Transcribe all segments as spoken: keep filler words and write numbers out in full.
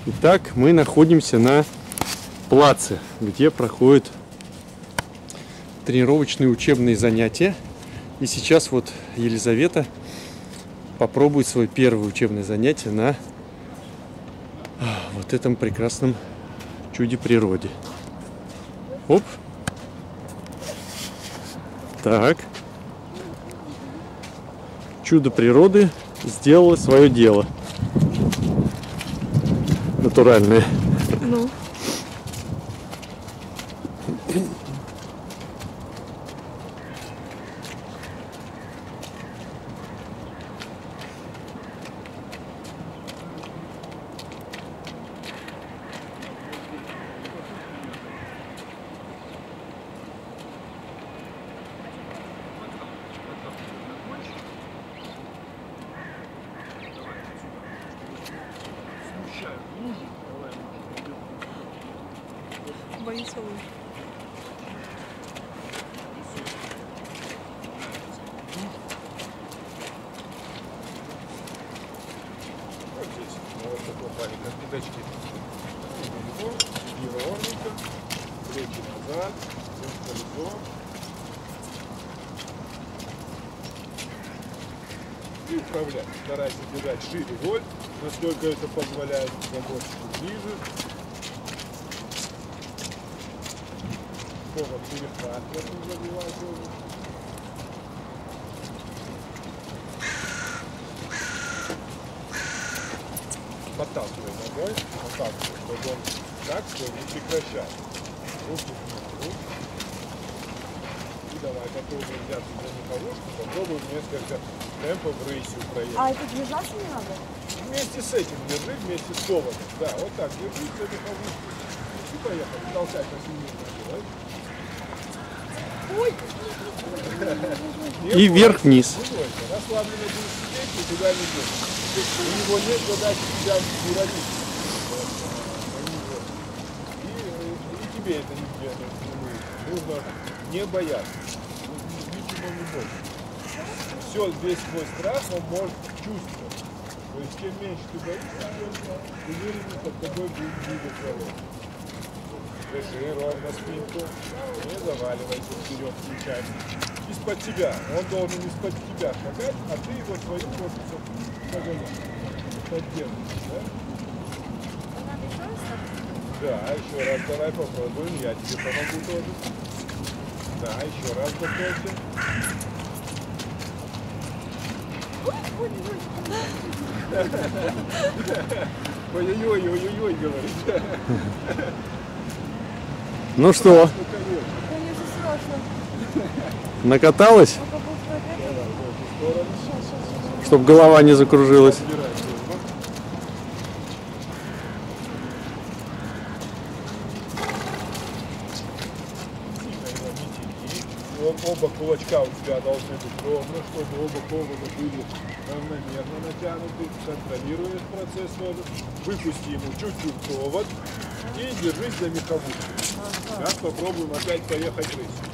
Итак, мы находимся на плаце, где проходят тренировочные учебные занятия. И сейчас вот Елизавета попробует свое первое учебное занятие на вот этом прекрасном чуде природы. Оп. Так. Чудо природы сделало свое дело. Натуральное. Ну. Боится луж. Вот здесь, вот такой маленький пятачки. И ровненько, плечи назад, колесо. И управлять. Старайся держать шире вольт, насколько это позволяет, заборчик ближе. Повод перехватывать, не забивай тоже. Подталкивай ногой, подталкивай, чтобы он так, что не прекращал. Руки на руки. И давай попробуем взяться за меховушку, попробуем несколько темпов рысью проехать. А это движаться не надо? Вместе с этим держи, вместе с поводом. Да, вот так, держи за меховушку. И поехали, толкай по семейному. Ой! И вверх-вниз. Расслабленно будешь сидеть, никуда не будешь. У него нет задачи тебя уронить. И, и тебе это не делает. Нужно не бояться. Ничего не бойся. Все, весь твой страх он может чувствовать. То есть чем меньше ты боишься, тем увереннее под тобой будет двигаться лоб. Держи ровно спинку, не заваливайся вперед плечами. Из-под тебя. Он должен из-под тебя шагать, а ты его своим корпусом погонять. Поддерживаешь, да? Да, еще раз давай попробуем. Я тебе помогу тоже. Да, еще раз готовься. Ой-ой-ой, ой-ой-ой, говорит. Ну что, накаталась? Чтобы голова не закружилась. Оба кулачка у тебя должны быть ровно, чтобы оба повода были равномерно натянуты. Контролируешь процесс тоже. Выпусти ему чуть-чуть повод и держись за меховушку. Сейчас попробуем опять поехать рысью.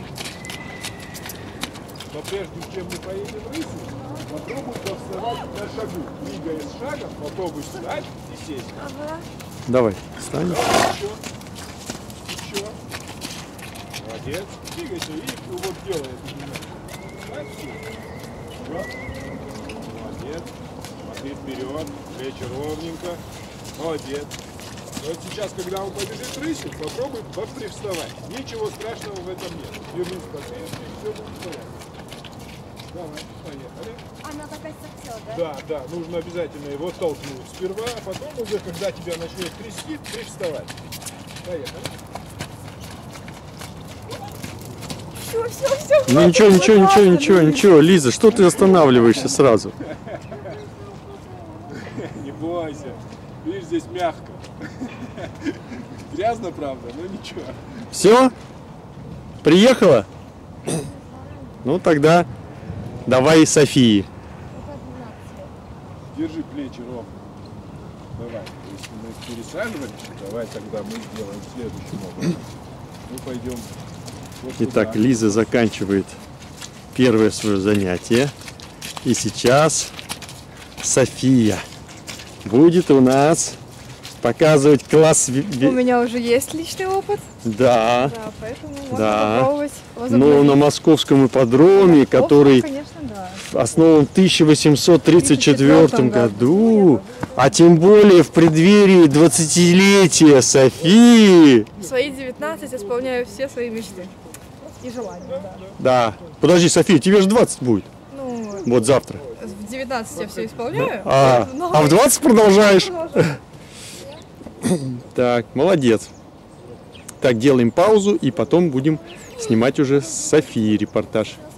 Но прежде чем мы поедем рысью, попробуй повставать на шагу. Двигаясь шагом, попробуй встать и сесть. Давай, встань. Давай, еще. Еще. Молодец. Двигайся и вот делай это немного. Молодец. Смотри вперед. Плечи ровненько. Молодец. Вот сейчас, когда он побежит рысью, попробуй попривставать. Ничего страшного в этом нет. Держись спокойно, и все будет в порядке. Давай, поехали. Она такая совсем, да? Да, да, нужно обязательно его толкнуть сперва, а потом уже, когда тебя начнет трясти, привставать. Поехали. Все, все, все. Ну ничего, ничего, ничего, ничего, ничего. Лиза, что ты останавливаешься сразу? Не бойся. Видишь, здесь мягко. Грязно, правда, но ничего. Все? Приехала? Ну тогда давай Софии. Держи плечи ровно. Давай. Если мы пересаживались, давай тогда мы сделаем следующим образом. Мы пойдем вот Итак, туда. Лиза заканчивает первое свое занятие. И сейчас София будет у нас показывать класс. ви- ви- У меня уже есть личный опыт. Да. Да, поэтому можно Да. попробовать Но возобновить. на московском ипподроме, Московском, который конечно, да. основан в тысяча восемьсот тридцать четвёртом году. году, а тем более в преддверии двадцатилетия Софии. В свои девятнадцать исполняю все свои мечты. И желания, да. Да. Подожди, София, тебе же двадцать будет. Ну, Вот завтра. в девятнадцать я все исполняю. А, но- а в двадцать продолжаешь? Продолжаю. Так, молодец. Так, делаем паузу и потом будем снимать уже с Софией репортаж.